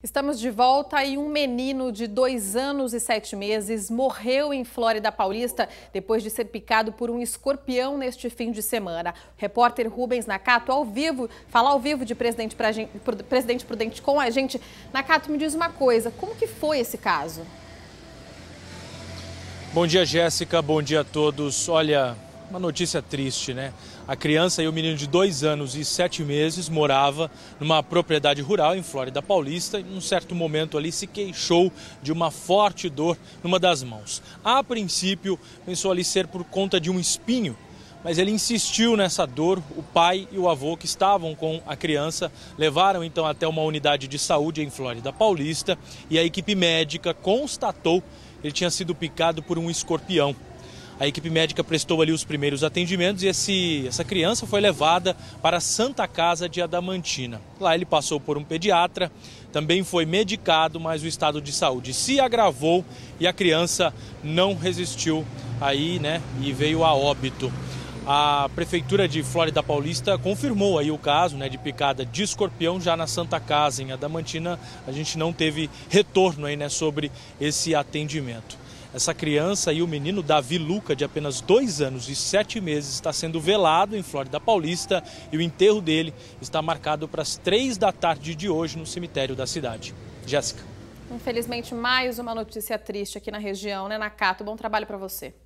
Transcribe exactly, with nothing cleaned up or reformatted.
Estamos de volta e um menino de dois anos e sete meses morreu em Flórida Paulista depois de ser picado por um escorpião neste fim de semana. O repórter Rubens Nakato, ao vivo, fala ao vivo de Presidente, pra gente, Presidente Prudente com a gente. Nakato, me diz uma coisa, como que foi esse caso? Bom dia, Jéssica, bom dia a todos. Olha, uma notícia triste, né? A criança e o menino de dois anos e sete meses morava numa propriedade rural em Flórida Paulista e, num certo momento ali, se queixou de uma forte dor numa das mãos. A princípio, pensou ali ser por conta de um espinho, mas ele insistiu nessa dor. O pai e o avô que estavam com a criança levaram então até uma unidade de saúde em Flórida Paulista e a equipe médica constatou que ele tinha sido picado por um escorpião. A equipe médica prestou ali os primeiros atendimentos e esse, essa criança foi levada para a Santa Casa de Adamantina. Lá ele passou por um pediatra, também foi medicado, mas o estado de saúde se agravou e a criança não resistiu aí, né, e veio a óbito. A Prefeitura de Flórida Paulista confirmou aí o caso, né, de picada de escorpião já na Santa Casa, em Adamantina. A gente não teve retorno aí, né, sobre esse atendimento. Essa criança e o menino Davi Luca, de apenas dois anos e sete meses, está sendo velado em Flórida Paulista e o enterro dele está marcado para as três da tarde de hoje no cemitério da cidade. Jéssica. Infelizmente, mais uma notícia triste aqui na região, né, Nakato? Bom trabalho para você.